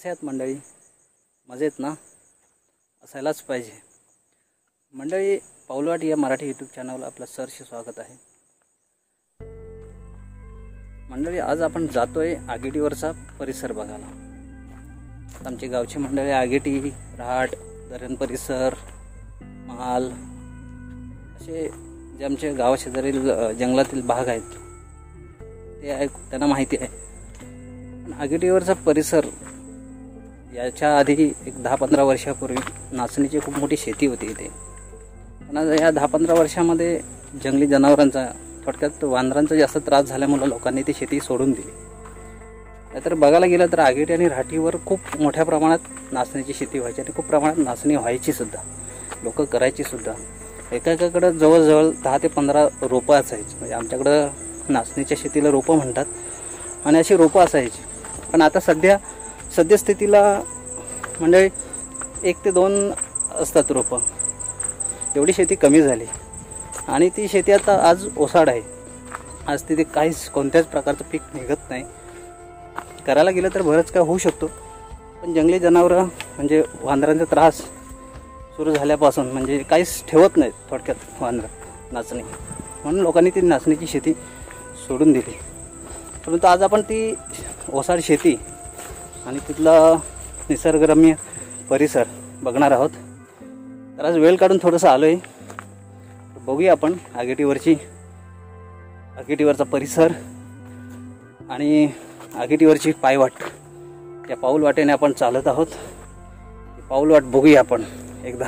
कसे आहात मंडळी? मजेत ना? असायलाच पाहिजे. मंडळी, पाऊलवाट या मराठी यूट्यूब चॅनलवर आपलं सहर्ष स्वागत आहे. मंडळी, आज आपण जातोय आगेटीवरचा परिसर बघायला. आमची गावची मंडळी आगेटी, रहाट, धरण परिसर, महाल असे जे आमच्या गावाशेजारील जंगलातील भाग आहेत ते त्यांना माहिती आहे. पण आगेटीवरचा परिसर याच्या आधी एक 10-15 वर्षापूर्वी नाचणीची खूप मोठी शेती होती इथे. पण या 10-15 वर्षामध्ये जंगली जनावरांचा, थोडक्यात वानरांचा जास्त त्रास झाल्यामुळे लोकांनी ती शेती सोडून दिली. नाहीतर बघायला गेलं तर आगेटी आणि राहाटीवर खूप मोठ्या प्रमाणात नाचणीची शेती व्हायची आणि खूप प्रमाणात नाचणी व्हायची सुद्धा, लोक करायची सुद्धा. एकाकडं जवळजवळ 10 ते 15 रोपं असायची. म्हणजे आमच्याकडं नाचणीच्या शेतीला रोपं म्हणतात आणि अशी रोपं असायची. पण आता सद्यस्थितीला म्हणजे 1 ते 2 असतात रोपं. एवढी शेती कमी झाली आणि ती शेती आता आज ओसाड आहे. आज तिथे कोणत्याच प्रकारचं पीक निघत नाही. करायला गेलं तर बरंच काय होऊ शकतो, पण जंगली जनावरं म्हणजे वानरांचा त्रास सुरू झाल्यापासून म्हणजे काहीच ठेवत नाहीत थोडक्यात वानरं नाचणी, म्हणून लोकांनी ती नाचणीची शेती सोडून दिली. परंतु आज आपण ती ओसाड शेती आणि तिथला निसर्गरम्य परिसर बघणार आहोत. तर आज वेळ काढून थोडंसं आलो आहे. बघूया आपण आगेटीवरचा परिसर आणि आगेटीवरची पायवाट. त्या पाऊल वाटेने आपण चालत आहोत. ती पाऊल वाट बघूया आपण एकदा.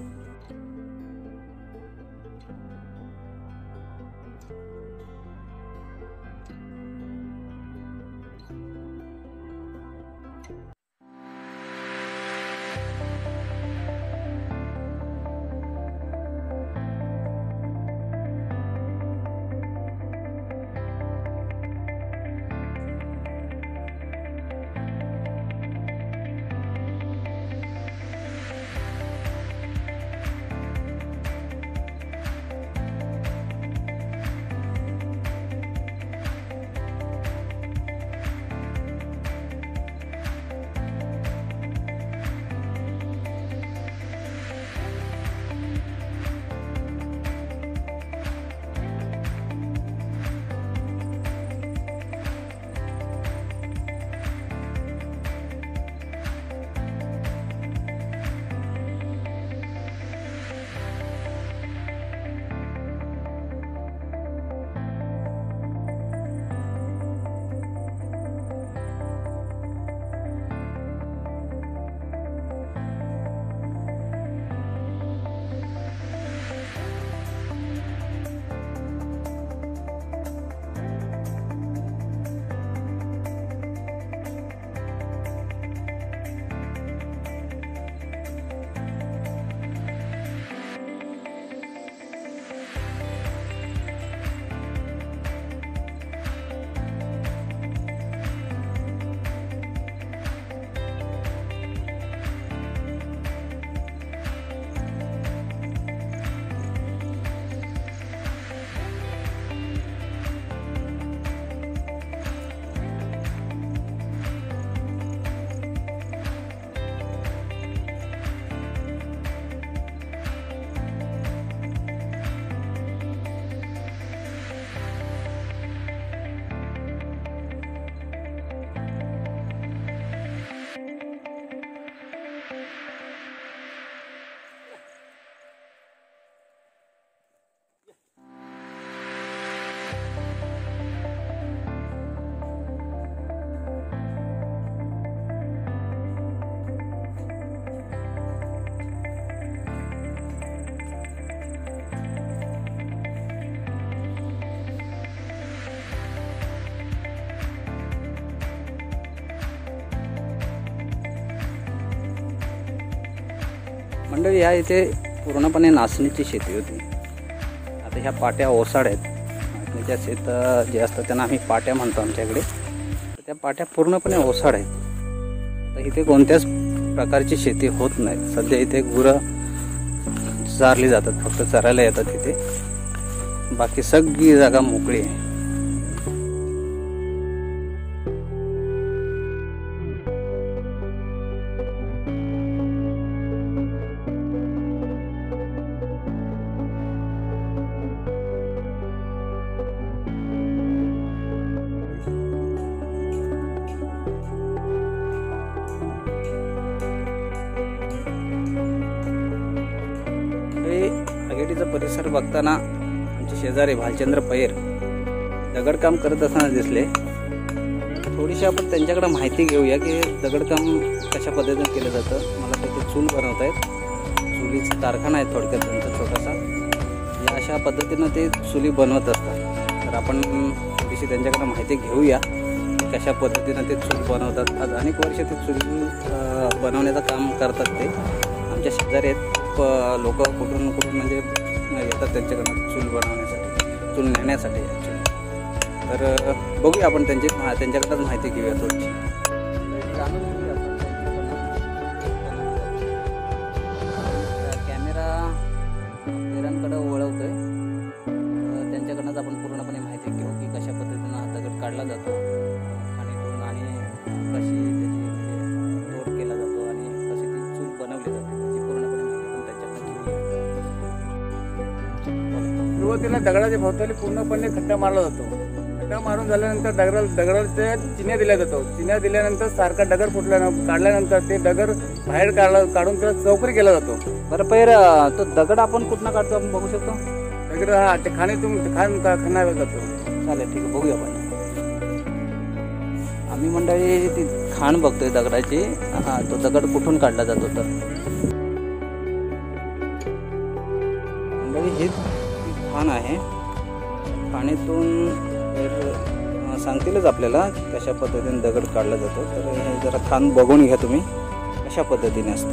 मंडळी, ह्या इथे पूर्णपणे नाचणीची शेती होती. आता ह्या पाट्या ओसाड आहेत. नाचणीच्या शेत जे असतात त्यांना आम्ही पाट्या म्हणतो आमच्याकडे. तर त्या पाट्या पूर्णपणे ओसाड आहेत. आता इथे कोणत्याच प्रकारची शेती होत नाही. सध्या इथे गुरं चारली जातात, फक्त चरायला येतात इथे. बाकी सगळी जागा मोकळी आहे. परिसर बघताना आमचे शेजारी भालचंद्र पैर दगडकाम करत असताना दिसले. थोडीशी आपण त्यांच्याकडे माहिती घेऊया की दगडकाम कशा पद्धतीने केलं जातं. मला त्याची चूल बनवत आहेत, चुलीचा कारखाना आहे थोडक्यात त्यांचा छोटासा. या अशा पद्धतीनं ते चुली बनवत असतात. तर आपण थोडीशी त्यांच्याकडे माहिती घेऊया कशा पद्धतीनं ते चूल बनवतात. आज अनेक वर्ष ते चूल बनवण्याचं काम करतात. ते आमच्या शेजारी आहेत. खूप लोक कुठून कुठून म्हणजे येतात त्यांच्याकडनं चूल बनवण्यासाठी, चूल नेण्यासाठी ॲक्च्युली. तर बघूया आपण त्यांच्याकडनंच माहिती घेऊया थोडीशी. कॅमेरा पेरांकडे वळवतोय, त्यांच्याकडनंच आपण पूर्णपणे माहिती घेऊ की कशा पद्धतीनं हा दगड काढला जातो खाणीतून आणि कशी त्याची म्हणजे तोड केला जातो आणि कशी ती चूल बनवली जाते त्याची पूर्णपणे माहिती पण त्यांच्याकडनं घेऊया. सुरुवातीला दगडाच्या भोवताली पूर्णपणे खड्डा मारला जातो. खड्डा मारून झाल्यानंतर दगडाच्या चिन्या दिल्या जातो. चिन्या दिल्यानंतर सारखा दगड काढल्यानंतर ते दगड बाहेर काढून त्याला चौकरी केला जातो. बरं पैर, तो दगड आपण कुठनं काढतो आपण बघू शकतो? दगड हा ते खाणीतून खाण्यावर जातो. चालेल, ठीक आहे, बघूया आपण. आम्ही मंडळी ती खाण बघतोय दगडाची. तो दगड कुठून काढला जातो तर मंडळी ही खाण आहे. खाणीतून सांगतीलच आपल्याला कशा पद्धतीने दगड काढला जातो. तर हे जरा खाण बघून घ्या तुम्ही कशा पद्धतीने असते.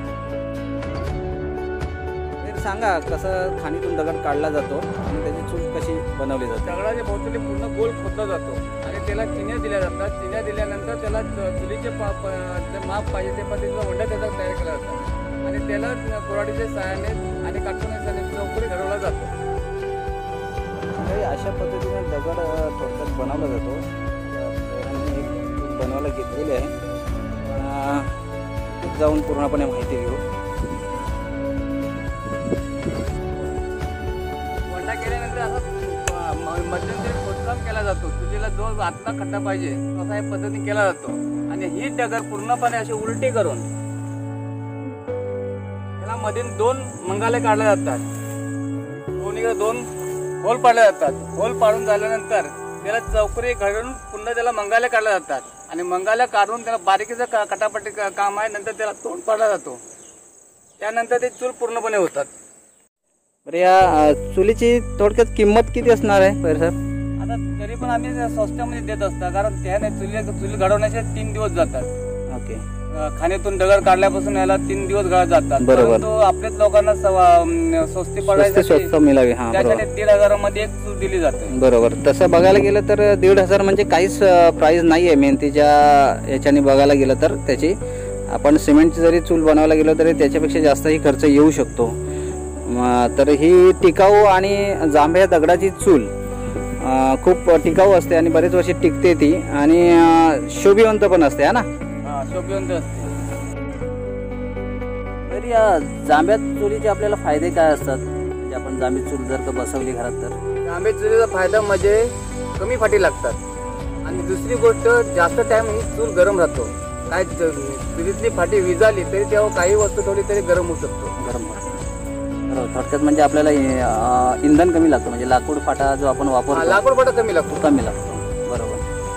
सांगा कसं खाणीतून दगड काढला जातो आणि त्याची चूल कशी बनवली जाते. दगडाच्या भोवताली पूर्ण गोल खोदला जातो आणि त्याला चिन्या दिल्या जातात. चिन्या दिल्यानंतर त्याला चुलीचे माप पाहिजे ते पद्धतीचा वंडा त्याचा तयार केला जातो आणि त्याला कुऱ्हाडीच्या सहाय्याने आणि काटकोनाच्या सहाय्याने चौकडी घडवला जातो. अशा पद्धतीने दगड थोडक्यात बनवला जातो. एक चूल बनवायला घेतलेली आहे. जाऊन पूर्णपणे माहिती घेऊ. मध्यंतरी खोदकाम केला जातो. चुलीला जो आतला खड्डा पाहिजे तसा या पद्धतीने केला जातो आणि ही दगड पूर्णपणे अशी उलटी करून त्याला मधील 2 मंगाले काढले जातात. दोन्हीकडे 2 होल पाडले जातात. होल पाडून झाल्यानंतर त्याला चौकरी घडून पुन्हा त्याला मंगाले काढले जातात आणि मंगाले काढून त्याला बारीकीचं कटापटी काम आहे. नंतर त्याला तोंड पाडला जातो. त्यानंतर ते चूल पूर्णपणे होतात. बरं, या चुलीची थोडक्यात किंमत किती असणार आहे पैर सर? आता तरी पण आम्ही स्वस्तामध्ये देत असतो कारण त्याने चुली घडवण्याचे 3 दिवस जातात. ओके. खाणीतून दगड काढल्यापासून याला 3 दिवस जातात. बरोबर. आपल्याच लोकांना स्वस्ती पडायची स्वस्त मिळावी. हा, त्यासाठी 1,500 मध्ये एक चूल दिली जाते. बरोबर. तसं बघायला गेलं तर 1,500 म्हणजे काहीच प्राइस नाही आहे. मेहनतीच्या याच्याने बघायला गेलं तर त्याची आपण सिमेंटची जरी चूल बनवायला गेलो तरी त्याच्यापेक्षा जास्तही खर्च येऊ शकतो. तर ही टिकाऊ आणि जांभ्या दगडाची चूल खूप टिकाऊ असते आणि बरेच वर्षे टिकते ती आणि शोभिवंत पण असते है ना? शोभिवंत असते. तर या जांभ्या चुलीचे आपल्याला फायदे काय असतात? म्हणजे आपण जांभी चूल जर का बसवली घरात तर जांभी चुलीचा फायदा म्हणजे कमी फाटी लागतात आणि दुसरी गोष्ट जास्त टाइम ही चूल गरम राहतो. काय चुलीतली फाटी विजाली तरी तेव्हा काही वस्तू थोडी तरी गरम होऊ शकतो. गरम थोडक्यात म्हणजे आपल्याला इंधन कमी लागतं. म्हणजे लाकूड फाटा जो आपण वापरतो, लाकूड फाटा कमी लागतो. बरोबर.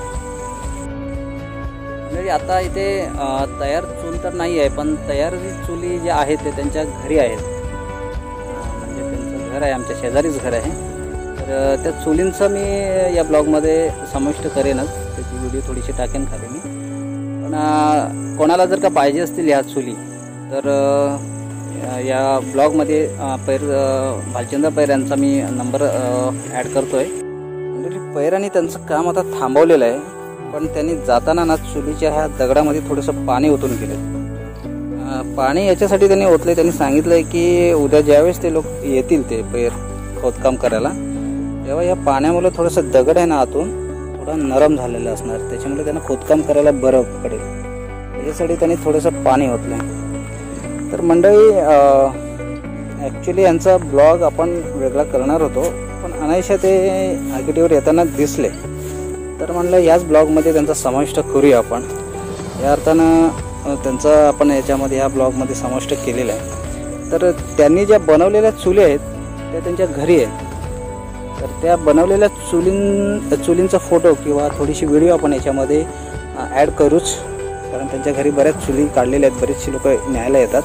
म्हणजे आता इथे तयार चूल तर नाही आहे पण तयार चुली जे आहेत ते त्यांच्या घरी आहेत. म्हणजे त्यांचं घर आहे, आमच्या शेजारीच घर आहे. तर त्या चुलींचं मी या ब्लॉगमध्ये समाविष्ट करेनच. त्याची व्हिडिओ थोडीशी टाकेन खाली मी. पण कोणाला जर का पाहिजे असतील ह्या चुली तर या ब्लॉगमध्ये भालचंद्र पैर यांचा मी नंबर ॲड करतो आहे. म्हणजे पैर आणि त्यांचं काम आता थांबवलेलं आहे पण त्यांनी जाताना ना चुलीच्या ह्या दगडामध्ये थोडंसं पाणी ओतून गेलं. पाणी याच्यासाठी त्यांनी ओतलं. त्यांनी सांगितलं आहे की उद्या ज्यावेळेस ते लोक येतील ते पैर खोदकाम करायला तेव्हा या पाण्यामुळे थोडंसं दगड आहे ना आतून थोडा नरम झालेला असणार. त्याच्यामुळे त्यांना खोदकाम करायला बरं पडेल यासाठी त्यांनी थोडंसं पाणी ओतलं. तर मंडळी ॲक्च्युली यांचा ब्लॉग आपण वेगळा करणार होतो पण अनायशा ते आगीटीवर येताना दिसले तर म्हणलं याच ब्लॉगमध्ये त्यांचा समाविष्ट करूया आपण. या अर्थानं त्यांचा आपण याच्यामध्ये ह्या ब्लॉगमध्ये समाविष्ट केलेला आहे. तर त्यांनी ज्या बनवलेल्या चुली आहेत त्या त्यांच्या घरी आहे. तर त्या बनवलेल्या चुलींचा फोटो किंवा थोडीशी व्हिडिओ आपण याच्यामध्ये ॲड करूच, कारण त्यांच्या घरी बऱ्याच चुली काढलेल्या आहेत, बरेचसे लोक न्यायला येतात.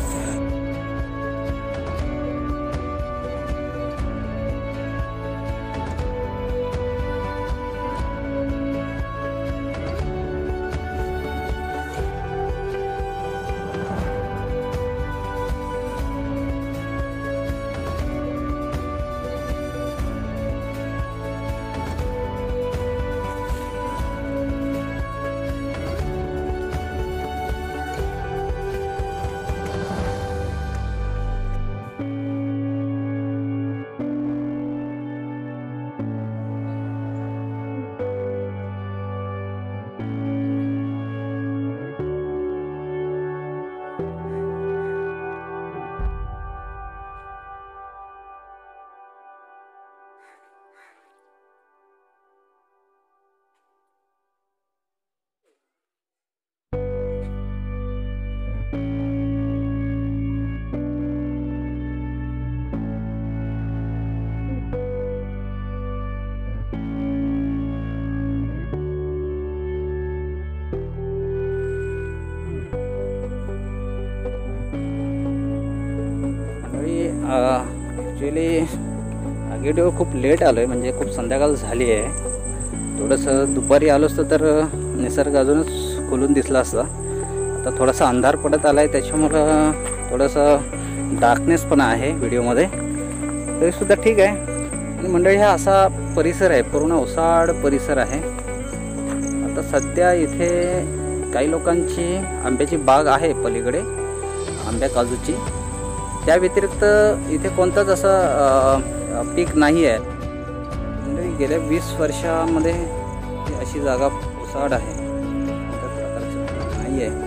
ॲक्च्युली आगीटीवर खूप लेट आलो आहे, म्हणजे खूप संध्याकाळ झाली आहे. थोडंसं दुपारी आलो असतं तर निसर्ग अजूनच खुलून दिसला असता. आता थोडासा अंधार पडत आला आहे, त्याच्यामुळं थोडंसं डार्कनेस पण आहे व्हिडिओमध्ये, तरीसुद्धा ठीक आहे. आणि मंडळी हा असा परिसर आहे, पूर्ण ओसाड परिसर आहे. आता सध्या इथे काही लोकांची आंब्याची बाग आहे पलीकडे, आंब्या काजूची. त्या व्यतिरिक्त इथे कोणताच असं पीक नाही आहे. म्हणजे गेल्या 20 वर्षामध्ये अशी जागा ओसाड आहे, कोणत्याच प्रकारचं पीक नाही आहे.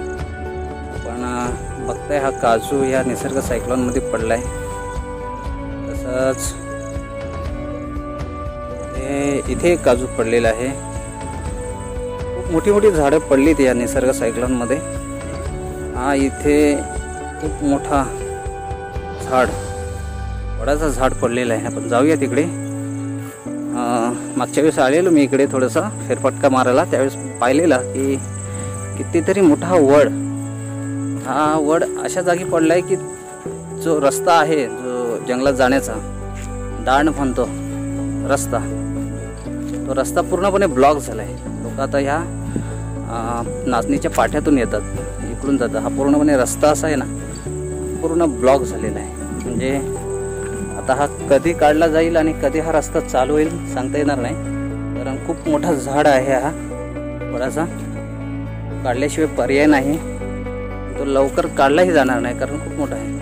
पण बघताय हा काजू या निसर्ग सायक्लोनमध्ये पडला आहे. तसंच इथे काजू पडलेला आहे. खूप मोठी मोठी झाडं पडलीत या निसर्ग सायक्लोनमध्ये. हा इथे खूप मोठा झाड, वडाचं झाड पडलेलं आहे. आपण जाऊया तिकडे. मागच्या वेळेस आलेलो मी इकडे थोडासा फेरफटका मारायला, त्यावेळेस पाहिलेला की कितीतरी मोठा वड, हा वड अशा जागी पडला आहे की जो रस्ता आहे, जो जंगलात जाण्याचा दांड म्हणतो रस्ता, तो रस्ता पूर्णपणे ब्लॉक झाला आहे. लोक आता ह्या नाचणीच्या पाठ्यातून येतात, इकडून जातात. हा पूर्णपणे रस्ता असा आहे ना, पूर्ण ब्लॉक झालेला आहे. म्हणजे आता हा कधी काढला जाईल आणि कधी हा रस्ता चालू होईल सांगता येणार नाही, कारण खूप मोठा झाड आहे हा वडाचा. काढल्याशिवाय पर्याय नाही. तो लवकर काढलाही जाणार नाही, कारण खूप मोठा आहे.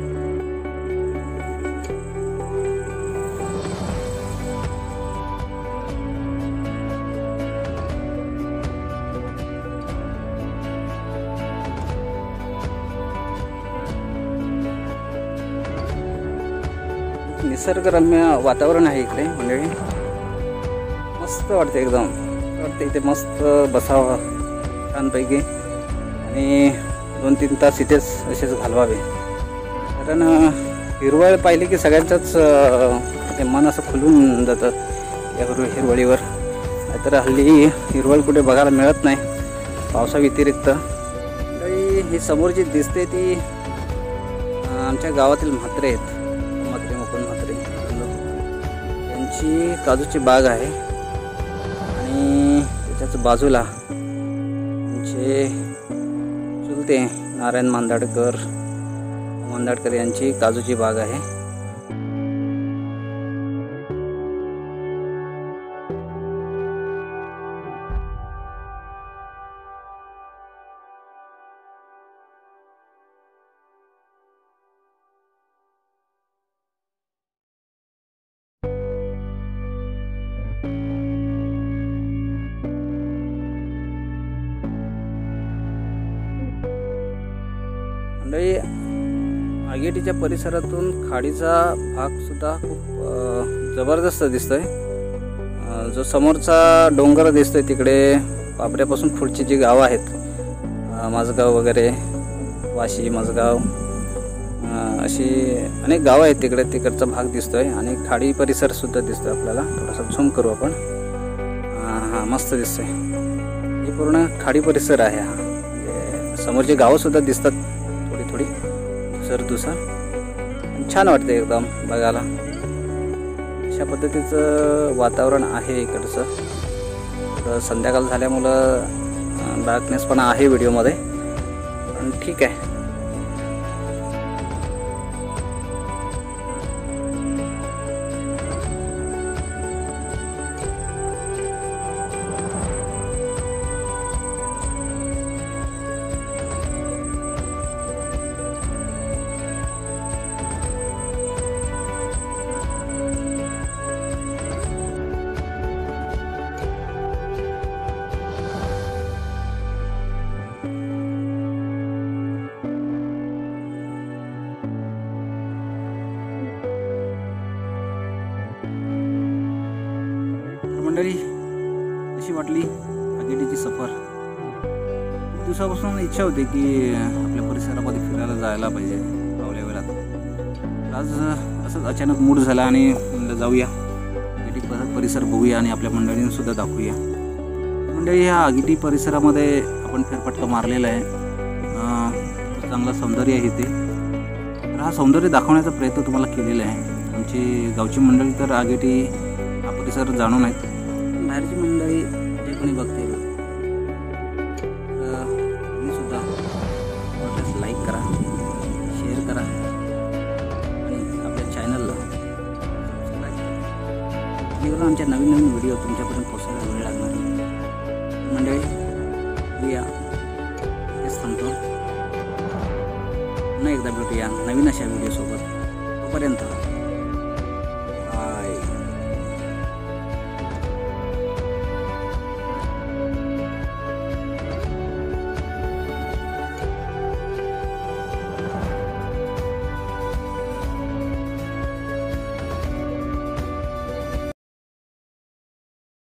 निसर्गरम्य वातावरण आहे इकडे मंडळी. मस्त वाटते, एकदम वाटते इथे मस्त बसावं छानपैकी आणि 2-3 तास इथेच असेच घालवावे. कारण हिरवळ पाहिली की सगळ्यांचंच ते मन असं खुलून जातं या हिरवळीवर. नाहीतर हल्ली हिरवळ कुठे बघायला मिळत नाही पावसाव्यतिरिक्त. ही समोर जी दिसते ती आमच्या गावातील म्हात्रे आहेत, मुकुंद म्हात्रे यांची काजूची बाग आहे. आणि त्याच्याच बाजूला त्यांचे चुलते नारायण मांदाडकर यांची काजूची बाग आहे. मंडळी, आगेटीच्या परिसरातून खाडीचा भाग सुद्धा खूप जबरदस्त दिसतोय. जो समोरचा डोंगर दिसतोय तिकडे पाबऱ्यापासून पुढची जी गावं आहेत, माझगाव वगैरे, वाशी, माझगाव, अशी अनेक गावं आहेत तिकडे, तिकडचा भाग दिसतोय आणि खाडी परिसर सुद्धा दिसतोय आपल्याला. थोडासा झूम करू आपण. हां मस्त दिसतोय. हे पूर्ण खाडी परिसर आहे हा. म्हणजे समोरची गावं सुद्धा दिसतात थोडी थोडी दुसर. छान वाटते एकदम बघायला. अशा पद्धतीचं वातावरण आहे इकडचं. तर संध्याकाळ झाल्यामुळं डार्कनेस पण आहे व्हिडिओमध्ये, पण ठीक आहे. मंडळी, कशी वाटली आगीटीची सफर? खूप दिवसापासून इच्छा होती की आपल्या परिसरामध्ये फिरायला जायला पाहिजे पावल्या वेळात. आज असंच अचानक मूड झाला आणि म्हणलं जाऊया, आगीटी परिसर बघूया आणि आपल्या मंडळींसुद्धा दाखवूया. मंडळी, ह्या आगीटी परिसरामध्ये आपण फेरफटका मारलेला आहे. चांगलं सौंदर्य आहे इथे. तर हा सौंदर्य दाखवण्याचा प्रयत्न तुम्हाला केलेला आहे. आमची गावची मंडळी तर आगीटी हा परिसर जाणून आहेत. बाहेरची मंडळी जे कोणी बघते तुम्ही सुद्धा लाईक करा, शेअर करा आणि आपल्या चॅनलला सबस्क्राईब करा. जेव्हा आमच्या नवीन व्हिडिओ तुमच्यापर्यंत पोहोचायला वेळ लागणार नाही. मंडळी, या तेच थांबतो. पुन्हा एकदा भेटूया नवीन अशा व्हिडिओसोबत. तोपर्यंत